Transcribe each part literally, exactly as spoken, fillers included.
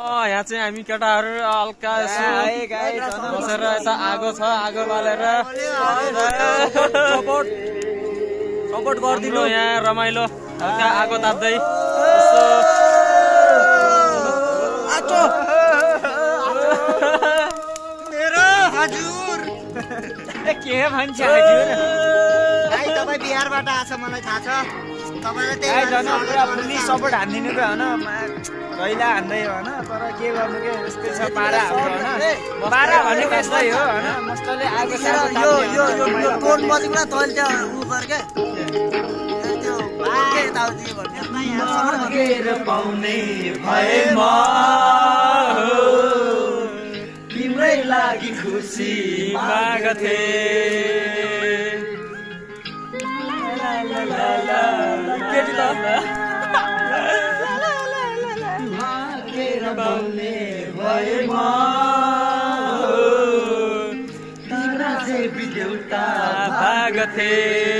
यहाँ चाहिँ हामी केटाहरू हल्का बसेर यता आगो छ आगो बालेर सपोर्ट सपोर्ट गरिदिनु यहाँ रमाइलो हल्का आगो ताप्दै मेरो हजुर के भन्छ हजुर भाइ तपाईँ बिहारबाट आछ मलाई थाहा छ तपाईँलाई त्यही पुरा फुल्ली सपोर्ट हान्दिनु क्या होइन रैला हान्दै होइन तर के गर्नु के यस्तै छ पारा हाम्रो होइन पारा भनेको यस्तै हो होइन मस्तले आगो यो यो यो टोन बजेको तैँले त्यो उ गर के त्यो के यताउति भन्ने पाउने भएमा तिम्रै लागि खुसी मागथे केटी ल पाउने भएमा तिम्रा चाहिँ बिदेउता भागथे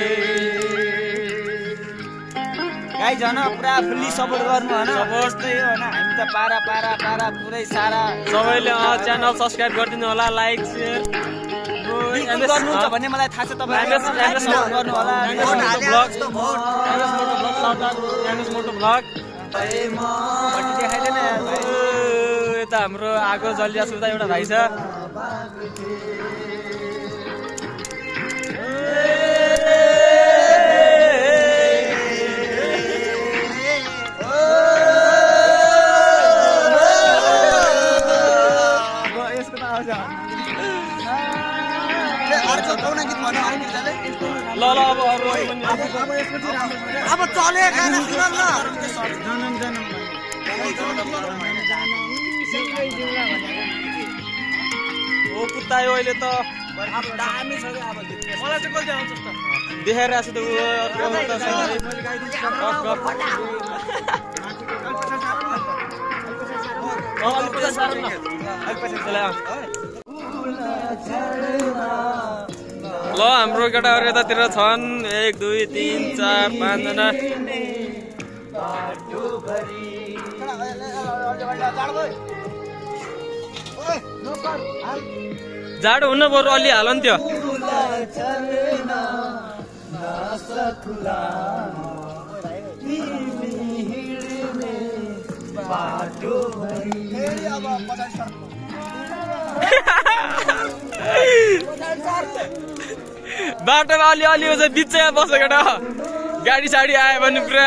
गाई झन पुरा फुल्ली सपोर्ट गर्नु होइन यस्तै हो होइन हामी त पारा पारा पारा पुरै सारा सबैले च्यानल सब्सक्राइब गरिदिनु होला लाइक सेयर गर्नुहुन्छ भन्ने मलाई थाहा छ तपाईँले सपोर्ट गर्नु होला यता हाम्रो आगो जलिया सुत्दा एउटा भाइ छ ल ल अब अब चले गाना सुन न ओ कुत्तायो अहिले त दामी छ अब मलाई चाहिँ कहिले आउँछ त देखाइरहेको छु त ल हाम्रो केटाहरू यतातिर छन् एक दुई तिन चार पाँचजना जाडो हुन्न बरु अलि हाल नि त्यो बाटोमा अलि अलि बिचमा बस्छ केटा गाडी साडी आयो भने पुरा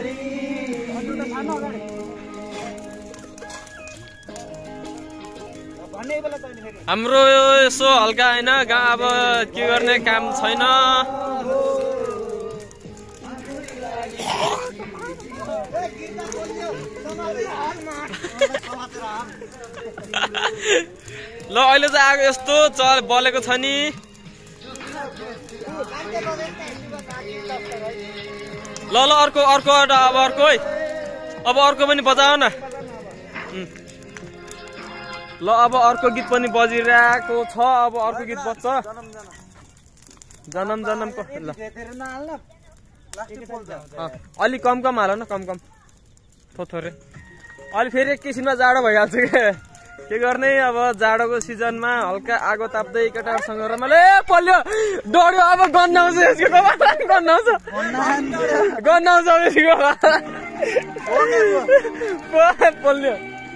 हाम्रो यसो हल्का होइन अब के गर्ने काम छैन ल अहिले चाहिँ आगो यस्तो चल बलेको छ नि ल ल अर्को अर्को अब अर्को है अब अर्को पनि बजाऊ न ल अब अर्को गीत पनि बजिरहेको छ अब अर्को गीत बज्छ जन्म जन्मको ल अलि कम कम हाल न कम कम थोथोरे अलि फेरि एकैछिनमा जाडो भइहाल्छ के गर्ने अब जाडोको सिजनमा हल्का आगो ताप्दै केटाहरूसँग रमाइलो ए पल्यो डढ्यो अब गन्न आउँछ यसको गन्न आउँछ गन्न आउँछ यसको पल्यो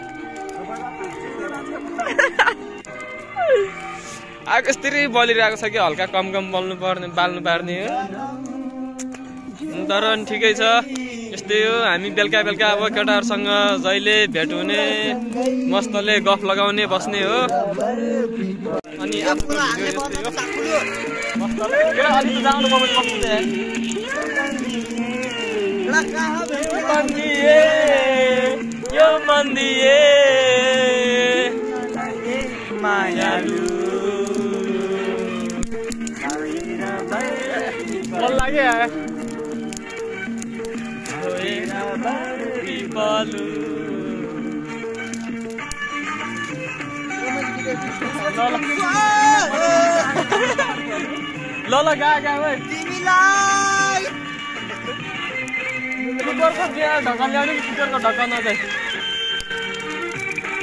आगो यस्तरी बलिरहेको छ कि हल्का कम कम बल्नु पर्ने बाल्नु पर्ने हो तर ठिकै छ यस्तै हो हामी बेलुका बेलुका अब केटाहरूसँग जहिले भेट हुने मस्तले गफ लगाउने बस्ने हो अनि यो मन्दिए मायालु लाग्यो ल ल गा गा तिमीलाई ढक्कन ल्याउनु ढक्कन नजाए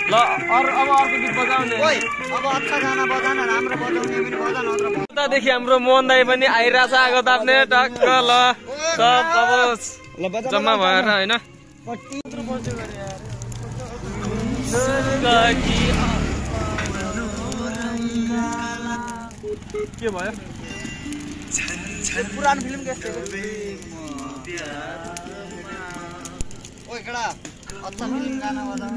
ल अरू अब अर्को गीत बजाउने ओइ अब अच्छा गाना बजान राम्रो बजाउने पनि बजा नत्र उतादेखि हाम्रो मोहन दाई पनि आइरहेछ आगो ताप्ने टक्क ल सब अब जम्मा भएर होइन के भयो पुरानो फिल्म के ओइ केडा अच्छा फिल्म गाना बजा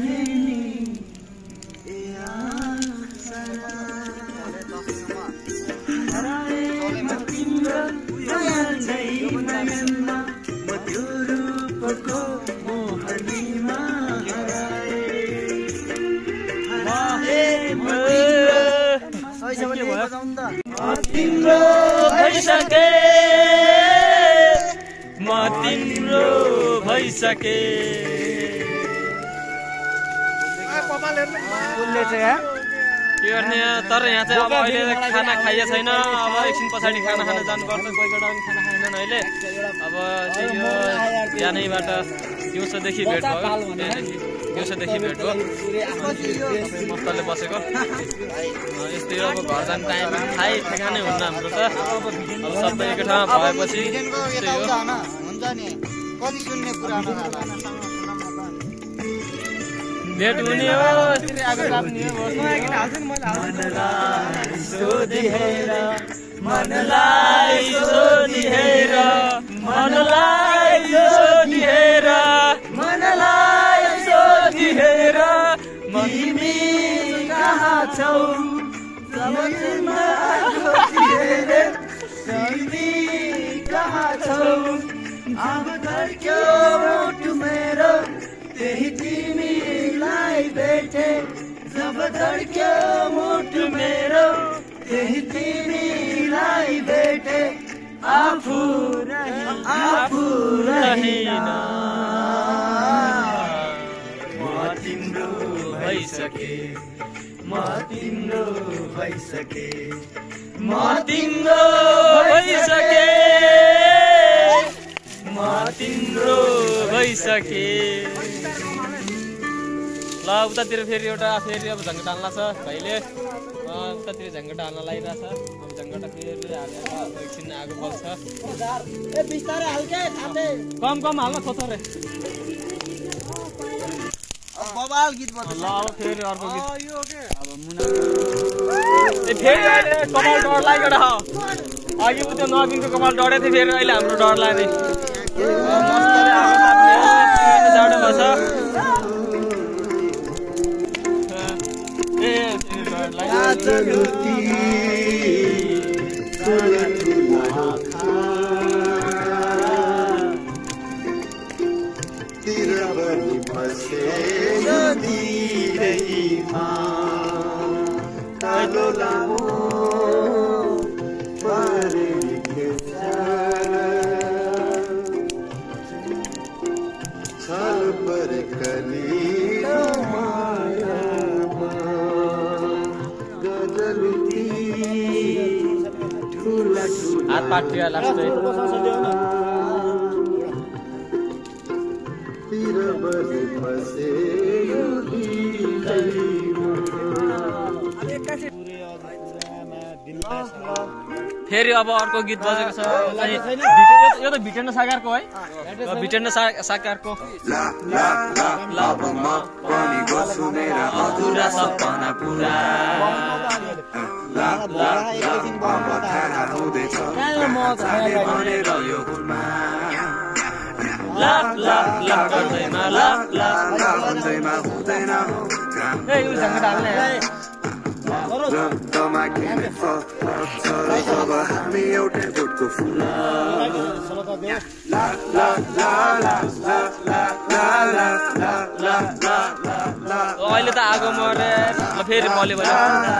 तिम्रो भइसके म तिम्रो भइसके के गर्ने तर यहाँ चाहिँ अब अहिले खाना खाइए छैन अब एकछिन पछाडि खाना खान जानुपर्छ कोही कोही पनि खाना खाएनन् अहिले अब चाहिँ यो बिहानैबाट दिउँसोदेखि भेट भयो त्यहाँदेखि दिउँसोदेखि भेट भयो मस्तले बसेको यस्तै अब घर जाने टाइम थाहै ठेगानै हुन्न हाम्रो त अब सबै एकै ठाउँमा भएपछि त्यस्तै हो भेट हुने हो यसरी आगो ताप्ने हो मनलाई सोधिहेर मनलाई सोधिहेर मनलाई सोधिहेर मनलाई सोधिहेर तिमी कहाँ छौ तिमी कहाँ छौ अब धर्क्यो मुटु मेरो त्यही तिमीलाई भेटे जब धड्क्यो मुटु मेरो त्यही तिमीलाई भेटे आफू आफू रहेन म तिम्रो भइसके म तिम्रो भइसके म तिम्रो भइसके म तिम्रो भइसके ल उतातिर फेरि एउटा फेरि अब झङ्गटा हाल्ला छ भाइले उतातिर झङ्गटा हाल्न लागिरहेछ अब झङ्गटा फेरि हालेर एकछिन आगो बल्छ कम कम हाल्न थोथोरे बबाल गीत बजा ल अब फेरि अर्को गीत ए फेरि अहिले कपाल डर लागेको अघि त्यो नबिनको कपाल डढे थियो फेरि अहिले हाम्रो डर लाग्ने मस्तले आगो ताप्ने जाडो भएछ ए डर लाग्यो हात पाटिया लाग्छ फेरि अब अर्को गीत बजेको छ यो त भिटेन सागरको है भिटेन सागरको अधुरा सपना पुरा लाप लाप लाप गर्दैमा लाप लाप भन्दैमा हुँदैन ए यो झङ्गटा हाल्ने हामी एउटै बोटको फुल अहिले त आगो मरे फेरि मल्यो भने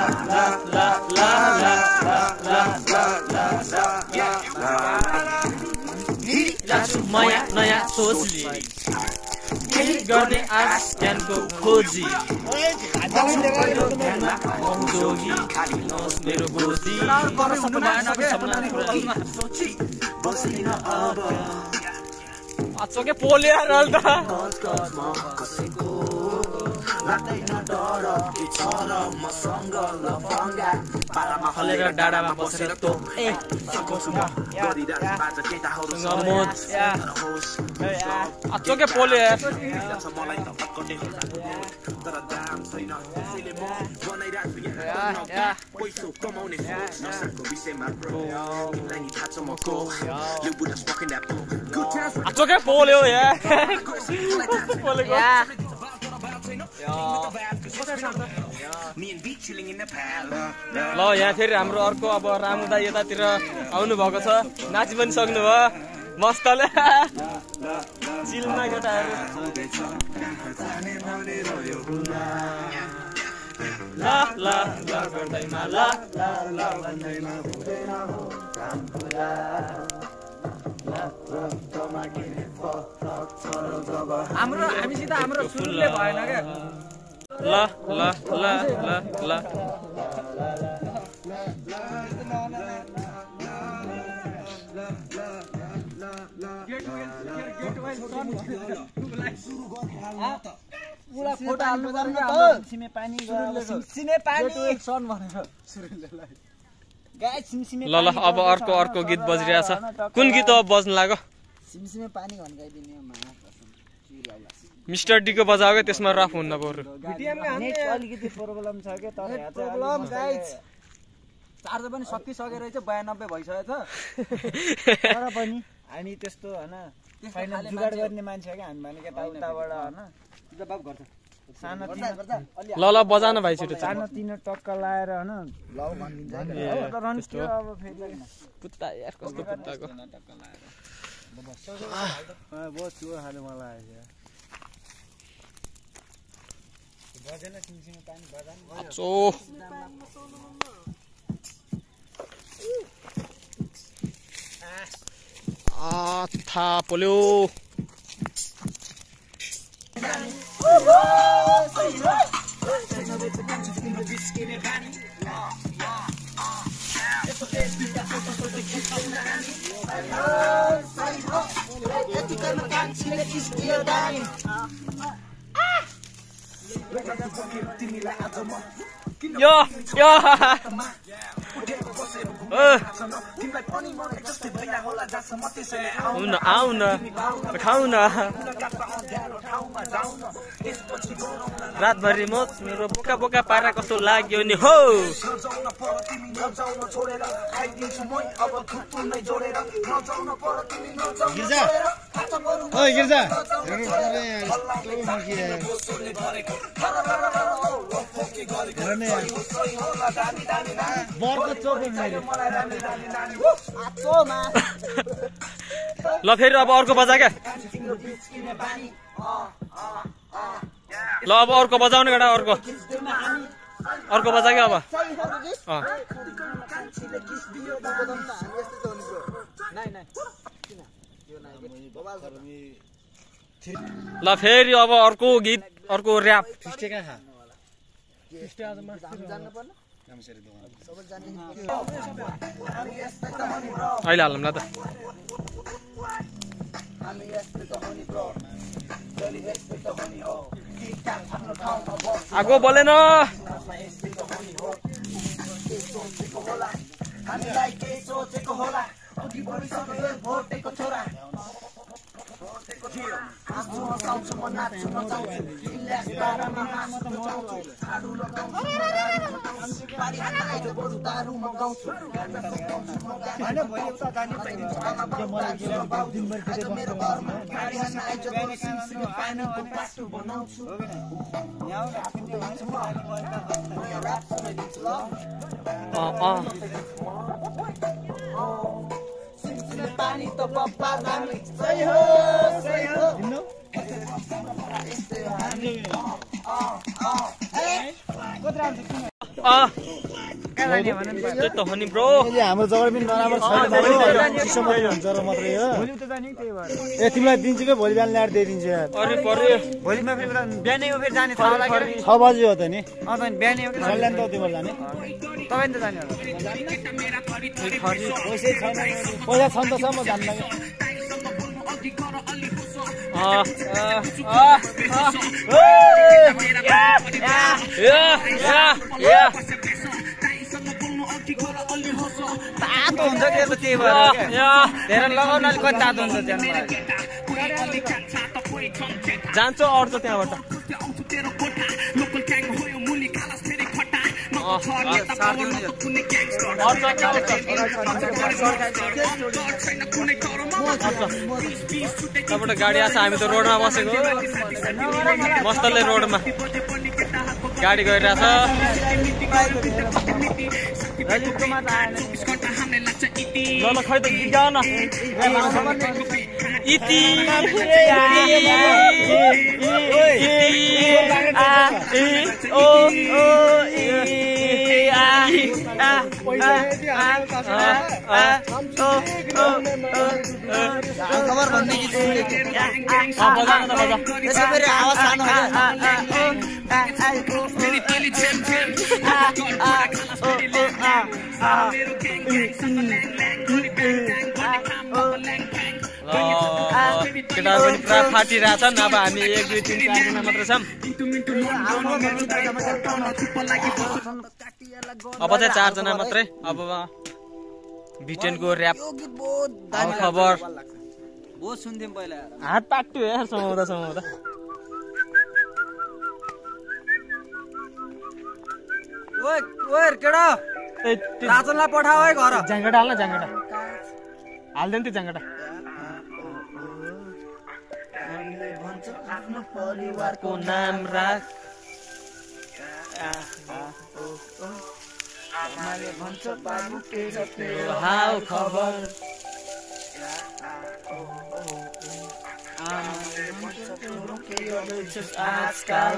नयाँ नयाँ सोचले केही गर्ने आश ज्ञानको खोजी मेरो गोजी चोके पोलेर त फलेर डाँडामा बसेर तो अचोके पोल्यो यार अचोके पोल्यो यार पोलेको ल यहाँ फेरि हाम्रो अर्को अब रामु दाइ यतातिर आउनु भएको छ नाची पनि सक्नु भयो मस्तले चिलमा केटाहरू ला ला ला गर्दैमा ला ला ला भन्दैमा हुँदैन काम पुरा हाम्रो हामीसित हाम्रो सुरुले भएन क्या ल ल ल ल ल ल ल अब अर्को अर्को गीत बजिरहेछ कुन गीत अब बज्न लाग्यो मिस्टर डी को बजाओ क्या त्यसमा रफ हुन्न बरु अलिकति प्रब्लम छ के तर चार्जर पनि सकिसकेर चाहिँ बयानब्बे भइसकेछ तर पनि हामी त्यस्तो होइन फाइनल जुगाड गर्ने मान्छे हो क्या हामी भने यताउताबाट होइन सानो ल ल बजान भाइ छिटो सानो तिनो टक्का लाएर होइन अब फेरि कुत्ता यार कस्तो कुत्ताको टक्का लाएर बस्छु खाले मलाई बजेन सिमसिम पानी बजान अचो आ था पोल्यो यो यो आउन आउन खाउन रातभरि म मेरो बोका बोका पारा कस्तो लाग्यो नि हो गिर्जा ओइ गिर्जा ल फेरि अब अर्को बजा क्या ल अब अर्को बजाउने केटा अर्को अर्को बजा क्या अब ल फेरि अब अर्को गीत अर्को ऱ्याप अहिले हालौँ ल त आगो बोलेन पानी तो पप्पा दामी सही हो सही हो हाम्रो जग्गा पनि नराम्रो छैन चिसो मात्रै हुन्छ र मात्रै हो ए तिमीलाई दिन्छु कि भोलि बिहान ल्याएर दिइदिन्छु यार भोलिमा फेरि बिहानै हो फेरि जाने थाहा लाग्यो छ बजी हो त नि अँ त बिहानै हो कि ल्यान्ड त तिम्रो जाने तपाईँ त जाने होला पैसा छैन पैसा छ नि त छ म जान्दैन तातो हुन्छ के त त्यही भएर धेरै लगाउन अलिक कति तातो हुन्छ त्यहाँ जान्छ अड्छ त्यहाँबाट तपाईँबाट गाडी आछ हामी त रोडमा बसेको मस्तले रोडमा गाडी गइरहेछ ल ल खै त गीत गाउ न इति ओ खबर भन्ने गीत सुनेको त्यसको फेरि आवाज सानो केटाहरू पनि पुरा फाटिरहेछन् अब हामी एक दुई तिन चारजना मात्र छौँ अब चाहिँ चारजना मात्रै अब ब्रिटेनको ऱ्याप खबर बहुत सुन्थ्यौँ पहिला हात पाक्यो यार समाउँदा समाउँदा ओए ओए केटा राजनलाई पठाऊ है घर ज्याङ्गटा हाल्न ज्याङ्गटा हाल्दैन त्यो ज्याङ्गटा परिवारको नाम राख आमाले भन्छ बाबु के छ तेरो हाल खबर आमाले भन्छ तिम्रो के गर्दैछस् आजकल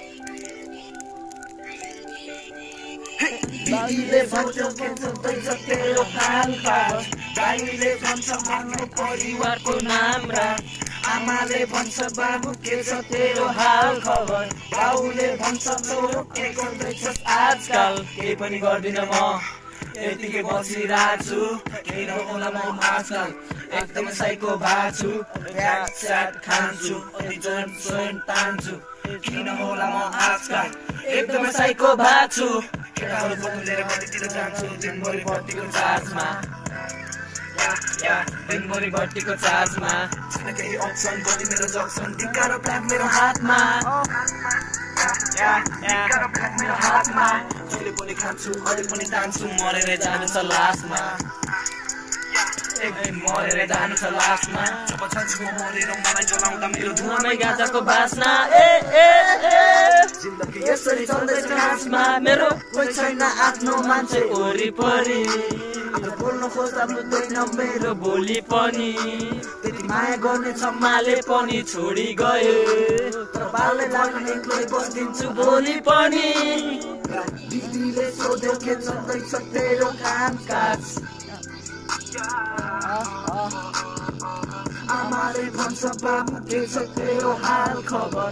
दाइले भन्छ के गर्दैछ तेरो हाल खबर दाइले भन्छ आफ्नो परिवारको नाम राख आमाले भन्छ बाबु के छ तेरो हाल खबर बाउले भन्छ तोरो के गर्दैछस् आजकल केही पनि गर्दिन म यतिकै बसिरहेको छु केही नहोला म आजकल एकदमै साइको भएको छु ब्याट स्याट खान्छु अनि जोइन्ट जोइन्ट तान्छु किन होला म आजकल एकदमै साइको भएको छु केटाहरू बदलेर बत्तीतिर जान्छु दिनभरि बत्तीको चार्जमा दिनभरि बत्तीको चार्जमा केही अप्सन पनि मेरो जक्सन टिकारो प्लान मेरो हातमा मेरो हातमा जहिले पनि खान्छु अहिले पनि तान्छु मरेर जान्छ लास्टमा एकदिन मरेर जान्छ लास्टमा जब छान्छु म मरेर मलाई जलाउँदा मेरो धुवामै गाजाको बास्ना ए ए ए जिन्दगी यसरी चल्दैछ लास्टमा मेरो कोही छैन आफ्नो मान्छे वरिपरि आफ्नो बोल्न खोज्दा बुझ्दैन मेरो बोली पनि त्यति माया गर्ने सम्माले पनि छोडी गयो तर बालले लाग्ने एक्लै बस्दिन्छु भोलि पनि दिदीले सोध्यो के चल्दैछ तेरो काम काज आमाले भन्छ बाबु के छ तेरो हाल खबर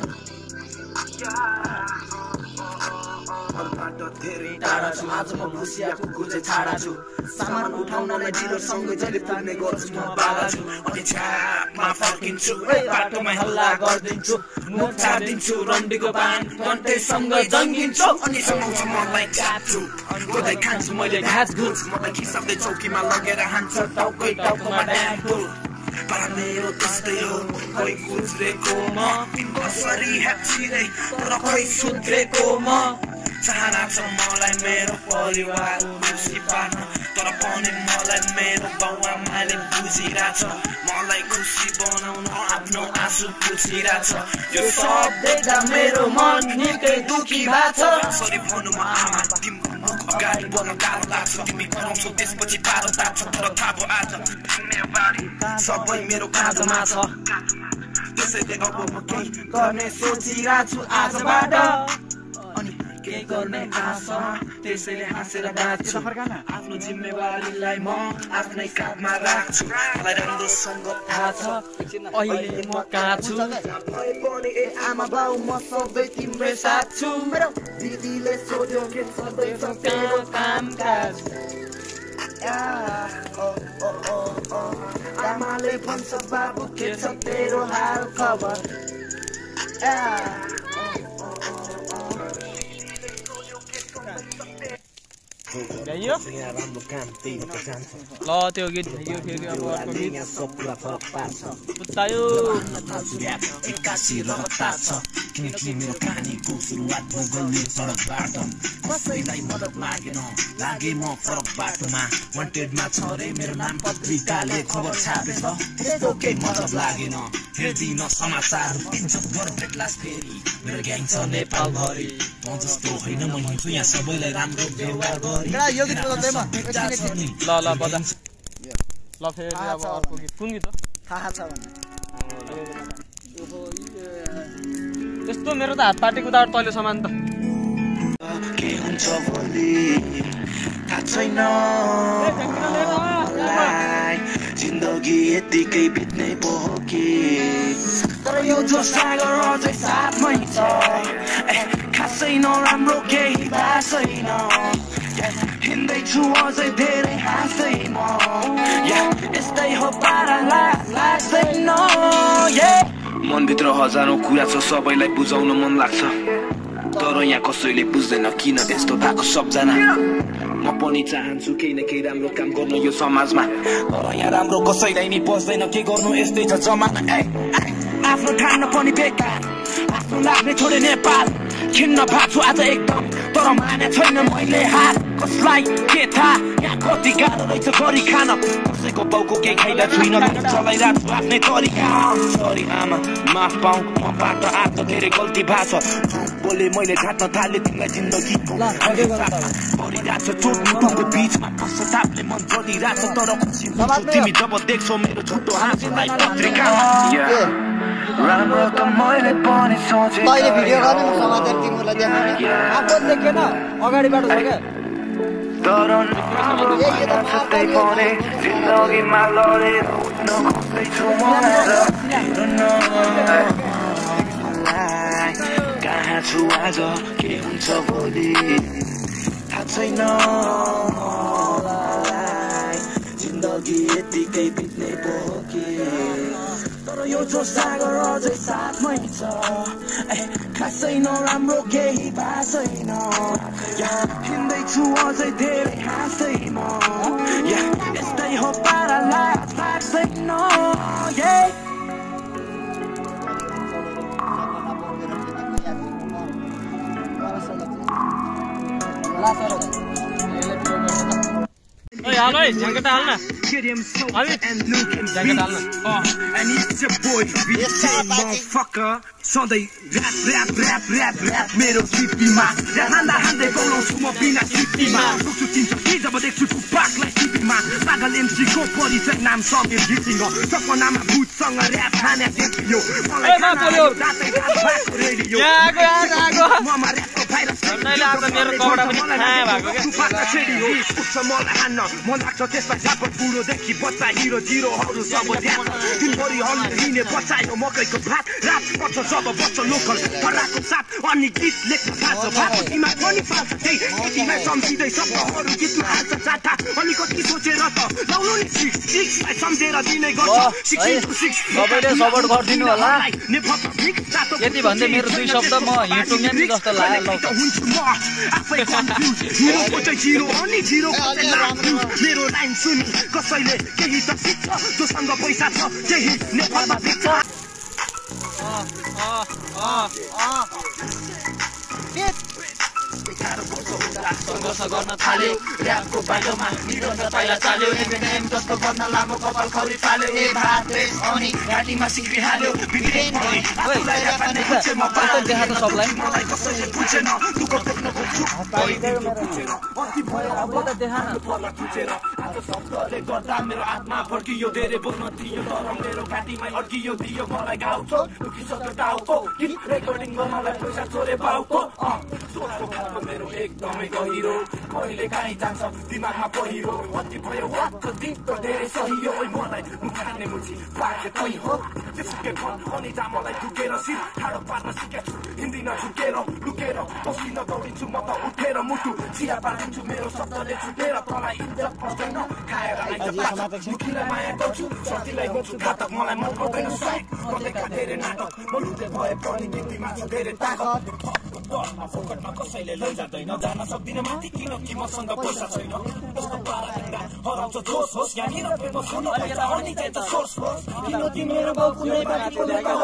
धेरै टाढा छु आज म भुसिया कुकुर चाहिँ छाडा छु सामान उठाउनलाई डिलरसँगै जहिले पुग्ने गर्छु म बाबा छु अनि छापमा फर्किन्छु बाटोमै हल्ला गरिदिन्छु मुख छाडिदिन्छु रन्डीको पान कन्टेसँग जङ्गिन्छु अनि समाउँछु मलाई काट्छु गोदै खान्छु मैले घाँस घुस मलाई खिसाउँदै चौकीमा लगेर हान्छ टाउकै टाउकोमा ड्याम्पु मेरो त्यस्तै हो कोही गुज्रेको म कसरी ह्याप्छिँदै तर खै सुध्रेको म चाहना छ मलाई मेरो परिवार खुसी पार्न तर पनि मलाई मेरो बाउआमाले बुझिरहेछ मलाई खुसी बनाउन आफ्नो आँसु पुछिरहेछ यो सब देख्दा मेरो मन निकै दुखी भएको छ सरी भन्नुमा आमा तिम्रो मुख अगाडि बोल्न गाह्रो लाग्छ तिमी कराउँछौ त्यसपछि पारो तात्छ तर थाहा भयो आज मेरो बारी सबै मेरो काँधमा छ त्यसैले अब म केही गर्ने सोचिरहेको छु आजबाट अनि केही गर्ने आशा त्यसैले हाँसेर बाँच्छु आफ्नो जिम्मेवारीलाई म आफ्नै काँधमा राख्छु मलाई राम्रोसँग थाहा छ अहिले म कहाँ छु पनि ए आमा बाउ म सबै तिम्रै साथ छु मेरो दिदीले सोध्यो के सधैँ तेरो काम काज आमाले भन्छ बाबु के छ तेरो हाल खबर गाइयो ल त्यो गीत गाइयो फेरि अब अर्को गीत पुत्तायो एक्कासी रहता छ किनकि मेरो कहानीको सुरुवात भोगल्ने सडकबाट कसैलाई मद्दत लागेन लागे म फरक बाटोमा वान्टेडमा छ रे मेरो नाम पत्रिकाले खबर छापेछ त्यस्तो केही मतलब लागेन हेर्दिन समाचार इज्जत गर भेट्लास फेरि मेरो ग्याङ छ नेपालभरि म जस्तो होइन म हिँड्छु यहाँ सबैलाई राम्रो व्यवहार गरी ल ल बजा ल फेरि अब अर्को गीत कुन गीत हो थाहा छ भने यस्तो मेरो त हात पाटेको दाड तैले समान त के हुन्छ भोलि थाहा छैन जिन्दगी यतिकै बित्नै पो हो कि तर यो जो सागर अझै साथमै छ खासै नराम्रो केही भएको छैन हिँड्दैछु अझै धेरै हाँस्दैन यस्तै हो पारा लाग्दैन मनभित्र हजारौँ कुरा छ सबैलाई बुझाउन मन लाग्छ तर यहाँ कसैले बुझ्दैन किन त्यस्तो भएको सबजना म पनि चाहन्छु केही न केही राम्रो काम गर्नु यो समाजमा तर यहाँ राम्रो कसैलाई नि पस्दैन के गर्नु यस्तै छ जमाना आफ्नो ठान्न पनि बेकार आफ्नो लाग्ने छोडे नेपाल खिन्न भएको छु आज एकदम तर माने छैन मैले हात कसलाई के थाहा यहाँ कति गाह्रो रहेछ गरी खान कसैको बाउको केही खाइदा छुइनँ चलाइरहेको छु आफ्नै तरिका सरी आमा माफ पाऊ मबाट आज धेरै गल्ती भएको छ बोले मैले ढाट्न थालेँ तिमीलाई जिन्दगीको परिरहेको छ चोट मुटुको बिचमा पश्चातापले मन जलिरहेको छ तर खुसी हुन्छु तिमी जब देख्छौ मेरो छोटो हाँसोलाई पत्रिकामा राम्रो त मैले पनि सोचे तैले भिडियो गर्ने समाचार तिमीलाई देखाउने आफू देखेन अगाडिबाट छ क्या तर राम्रो त्यही पनि जिन्दगीमा लडेर उठ्न खोज्दैछु कहाँ छु आज के हुन्छ भोलि थाहा छैन जिन्दगी यतिकै बित्ने पो हो कि तर यो जो सागर अझै साथमै छ खासै नराम्रो केही भएको छैन हिँड्दैछु अझै धेरै हाँस्दैन यस्तै हो पारा लाग्दैन हाल है ज्याकेट हाल्न ज्याकेट हाल्न And it's your boy, bitch, motherfucker. सधैँ rap rap rap rap rap मेरो टिपीमा हान्दा हान्दै बोलाउँछु म बिना टिपीमा सुक्छु चिन्छ कि जब देख्छु टुपाकलाई टिपीमा पागल एमसीको परिचय नाम समीर घिसिङ हो सपनामा भूतसँग ऱ्याप खाने देखियो रेडियो ममा ऱ्यापको भाइरस मेरो कपडा पनि थाहा भएको टुपाका छेडियो उठ्छ मलाई हान्न मन लाग्छ त्यसलाई झापट बुढोदेखि बच्चा हिरो जिरोहरू सब ध्यान दिनभरि हल्ले हिँडे बचायो मकैको भात रात पर्छ जब बच्च लोकल पराको साथ अनि गीत लेख्न थाल्छ भातीमा पनि पाल्छ त्यही केटीलाई सम्झिँदै शब्दहरू गीतमा हाल्छ जाता अनि कति सोचेर त लाउनु नि सिक्स सिक्सलाई सम्झेर दिने गर्छ सिक्स सिक्स सबैले सपोर्ट गरिदिनु होला यति भन्दै मेरो दुई शब्द म हिँड्टुङ्गे नि जस्तो लाग्यो हुन्छु म आफै कन्फ्युज हिरोको चाहिँ जिरो अनि जिरोको चाहिँ लाग्नु मेरो लाइन सुनि कसैले केही त सिक्छ जोसँग पैसा छ त्यही नेपालमा देख्छ सङ्घर्ष गर्न थाल्यो ऱ्यापको बाटोमा निरन्तर पाइला चाल्यो एमएनएम जस्तो गर्न लामो कपाल खौरी पाल्यो ए भात देश अनि घाँटीमा सिक्रिहाल्यो बिग्रेन भई आफूलाई ऱ्याप हान्ने खोज्छे म पाल्यो देखा त सबलाई मलाई कसैले पुछेन दुःख देख्न खोज्छु अति भयो अब त देखा न पल्ला खुचेर आज शब्दले गर्दा मेरो आत्मा फर्कियो धेरै बोल्न थियो तर मेरो घाँटीमा अड्कियो दियो मलाई घाउ छ दुखिसक्यो टाउको गीत रेकर्डिङ गर्नलाई पैसा चोरे पाउको सोचको खालको मेरो एकदमै गहिरो कहिले काहीँ जान्छ दिमागमा पहिरो अति भयो वाक्क दिन त धेरै सही हो मलाई मुखाने मुछी पाके तै हो त्यसकै मन अनि जा मलाई झुकेर सिर ठाडो पार्न सिकेछु हिँड्दिन झुकेर लुकेर पसिना दौडिन्छु म त उठेर मुटु चिरा पारिन्छु मेरो शब्दले छुटेर तँलाई इज्जत पर्दैन खाएर आइज मुखीलाई माया गर्छु साथीलाई गर्छु घातक मलाई मन पर्दैन साइक गर्दैका धेरै नाटक मनुले भए पनि व्यक्तिमा छ धेरै तागत दसमा फोकटमा कसैले लैजाँदैन जान सक्दिन माथि किनकि मसँग पैसा छैन यस्तो पारादेखि हराउँछ जोस होस् यहाँनिर फेरि सुन्न पैसा अनि चाहिँ त सोर्स होस् किनकि मेरो बाउ कुनै बाटो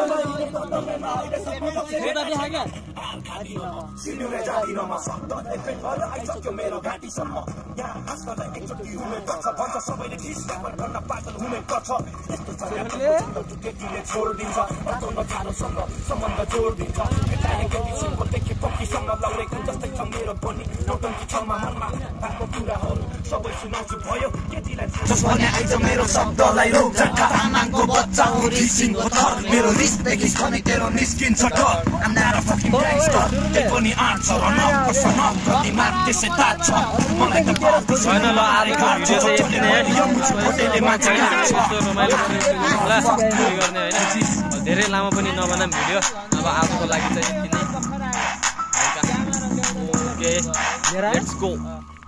सिन्युले जाँदिन म शब्द एफेक्ट भएर आइसक्यो मेरो घाँटीसम्म यहाँ हाँस्नलाई एकचोटि हुने पर्छ भन्छ सबैले खिस्का गर्न पागल हुने गर्छ यस्तो केटीले छोडिदिन्छ बाटो नजानुसँग सम्बन्ध जोडिदिन्छ केटाले केटीसँग देखे पक्कीसँग लाउरेको जस्तै छ मेरो पनि नौटङ्की छमा मनमा भएको कुराहरू सबै सुनाउँछु भयो केटीलाई जस भने आइज मेरो शब्दलाई रोक्छ आमाको बच्चा हो रिसिङको थर मेरो रिसदेखि पनि तेरो निस्किन्छ डर I'm not a fucking gangster त्यही पनि आँट छ र नपर्छ नप्रति माग त्यसै ताज छ मलाई त पाल्छु छैन ल आजको भिडियो चाहिँ यति नै होटेलले मान्छे लाग्छ रमाइलो गर्ने होइन धेरै लामो पनि नबनाम भिडियो अब आजको लागि चाहिँ यति नै ओके लेट्स गो